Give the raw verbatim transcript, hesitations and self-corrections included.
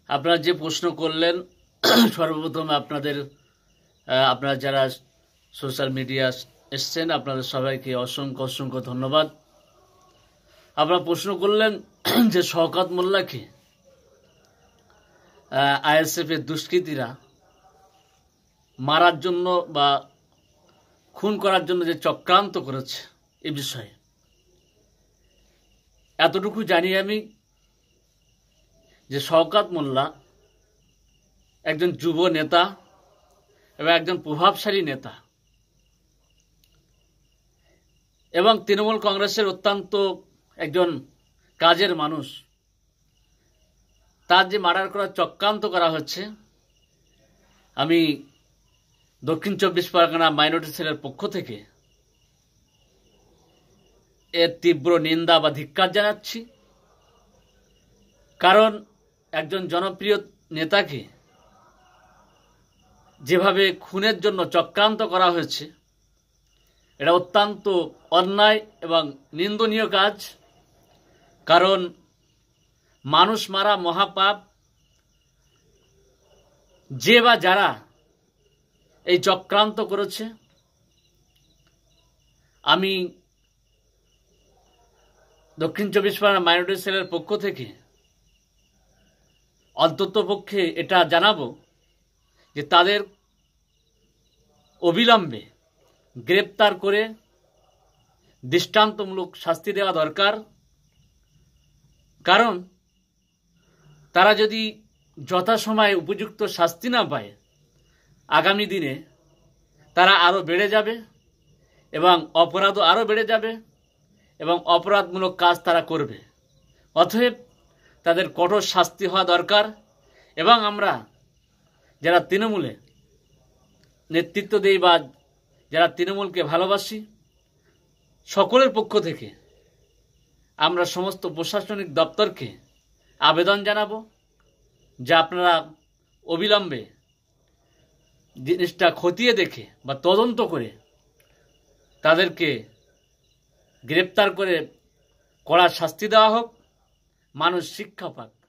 আপনারা যে প্রশ্ন করলেন সর্বপ্রথম আপনাদের আপনারা যারা সোশ্যাল মিডিয়া এসছেন আপনাদের সবাইকে অসংখ্য অসংখ্য ধন্যবাদ। আপনারা প্রশ্ন করলেন যে শওকত মোল্লাকে আইএসএফ এর দুষ্কৃতীরা মারার জন্য বা খুন করার জন্য যে চক্রান্ত করেছে এ বিষয়ে এতটুকু জানি আমি যে শওকত মোল্লা একজন যুব নেতা এবং একজন প্রভাবশালী নেতা এবং তৃণমূল কংগ্রেসের অত্যন্ত একজন কাজের মানুষ। তার যে মার্ডার করার চক্রান্ত করা হচ্ছে আমি দক্ষিণ চব্বিশ পরগনা মাইনরিটি সেলের পক্ষ থেকে এর তীব্র নিন্দা বা ধিক্কার জানাচ্ছি। কারণ একজন জনপ্রিয় নেতাকে যেভাবে খুনের জন্য চক্রান্ত করা হয়েছে এটা অত্যন্ত অন্যায় এবং নিন্দনীয় কাজ। কারণ মানুষ মারা মহাপাপ। যে বা যারা এই চক্রান্ত করেছে আমি দক্ষিণ চব্বিশ পরগনা মাইনরিটি সেলের পক্ষ থেকে অন্ততপক্ষে এটা জানাবো যে তাদের অবিলম্বে গ্রেপ্তার করে দৃষ্টান্তমূলক শাস্তি দেওয়া দরকার। কারণ তারা যদি যথাসময়ে উপযুক্ত শাস্তি না পায় আগামী দিনে তারা আরও বেড়ে যাবে এবং অপরাধও আরও বেড়ে যাবে এবং অপরাধমূলক কাজ তারা করবে। অতএব তাদের কঠোর শাস্তি হওয়া দরকার। এবং আমরা যারা তৃণমূলে নেতৃত্ব দেই বা যারা তৃণমূলকে ভালোবাসি সকলের পক্ষ থেকে আমরা সমস্ত প্রশাসনিক দপ্তরকে আবেদন জানাবো যে আপনারা অবিলম্বে জিনিসটা খতিয়ে দেখে বা তদন্ত করে তাদেরকে গ্রেপ্তার করে কড়া শাস্তি দেওয়া হোক, মানুষ শিক্ষা পাক।